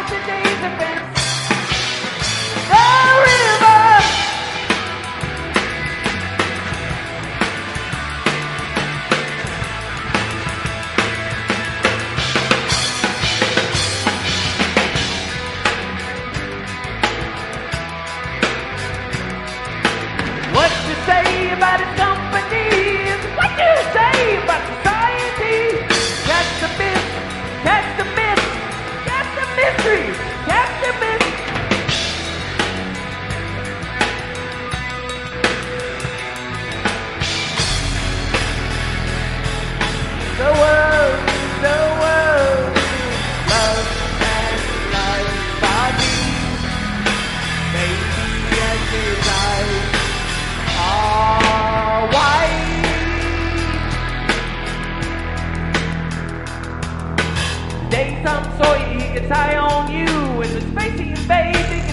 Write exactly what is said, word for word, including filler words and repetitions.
today's events. The river. What you say about his companies? What you say about society? Catch the myth, catch the myth, catch the mystery, catch the myth. The world, the world, love and life body, baby and desire. Ah, why? Today some Sawyer, he gets high on you, and the space he invades,